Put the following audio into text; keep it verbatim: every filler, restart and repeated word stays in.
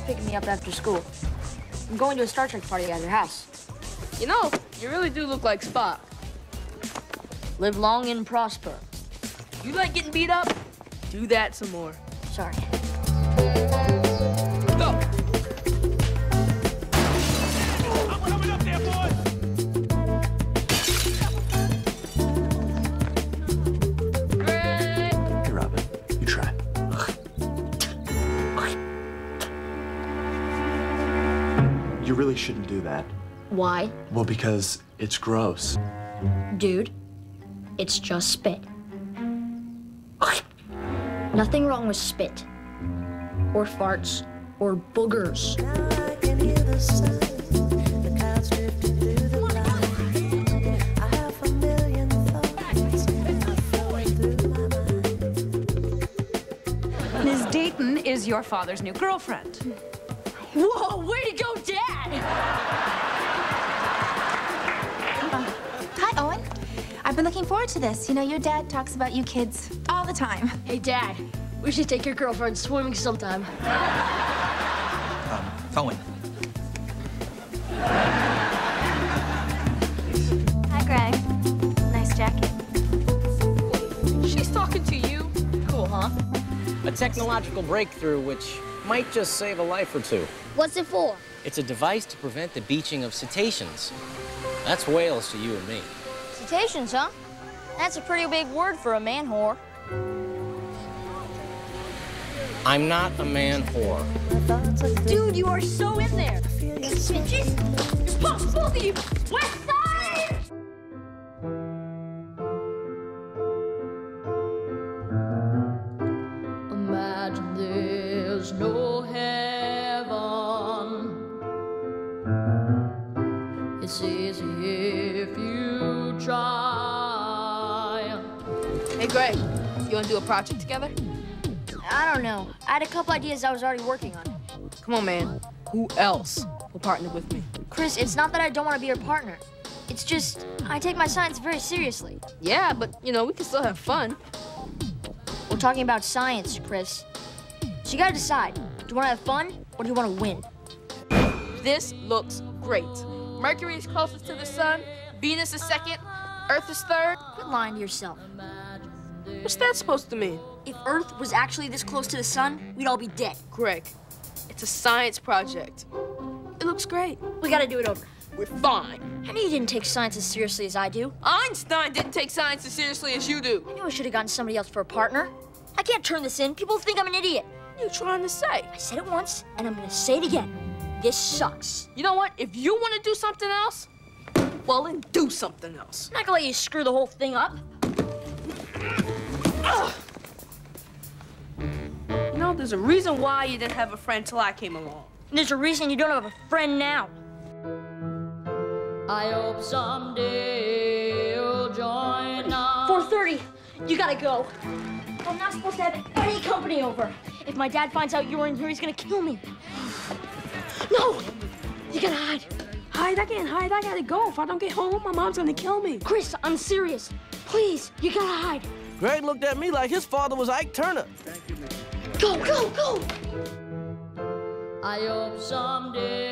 picking me up after school. I'm going to a Star Trek party at your house. You know, you really do look like Spock. Live long and prosper. You like getting beat up? Do that some more. Sorry. Go! I'm coming up there, boys! Great! Hey, Robin, you try. You really shouldn't do that. Why? Well, because it's gross. Dude, it's just spit. Nothing wrong with spit, or farts, or boogers. Miz Dayton is your father's new girlfriend. Whoa, way to go, Dad! Uh, hi, Owen. I've been looking forward to this. You know, your dad talks about you kids all the time. Hey, Dad, we should take your girlfriend swimming sometime. Um, Owen. Hi, Greg. Nice jacket. She's talking to you. Cool, huh? A technological breakthrough which might just save a life or two. What's it for? It's a device to prevent the beaching of cetaceans. That's whales to you and me. Cetaceans, huh? That's a pretty big word for a man whore. I'm not a man whore. Dude, you are so in there. Just both, both of you. West side! Imagine there's no heaven. It's easy if you try. Hey, Greg, you want to do a project together? I don't know. I had a couple ideas I was already working on. Come on, man. Who else will partner with me? Chris, it's not that I don't want to be your partner. It's just, I take my science very seriously. Yeah, but, you know, we can still have fun. We're talking about science, Chris. So you gotta decide. Do you want to have fun, or do you want to win? This looks great. Mercury is closest to the sun, Venus is second, Earth is third. Quit lying to yourself. What's that supposed to mean? If Earth was actually this close to the sun, we'd all be dead. Greg, it's a science project. It looks great. We gotta do it over. We're fine. I knew you didn't take science as seriously as I do. Einstein didn't take science as seriously as you do. I knew I should have gotten somebody else for a partner. I can't turn this in. People think I'm an idiot. What are you trying to say? I said it once, and I'm gonna say it again. This sucks. You know what? If you want to do something else, well, then do something else. I'm not gonna let you screw the whole thing up. Ugh. You know, there's a reason why you didn't have a friend till I came along. And there's a reason you don't have a friend now. I hope someday you'll join us. four thirty. You gotta go. I'm not supposed to have any company over. If my dad finds out you're in here, he's gonna kill me. No! You gotta hide. Hide? I can't hide. I gotta go. If I don't get home, my mom's gonna kill me. Chris, I'm serious. Please, you gotta hide. Greg looked at me like his father was Ike Turner. Go, go, go! I hope someday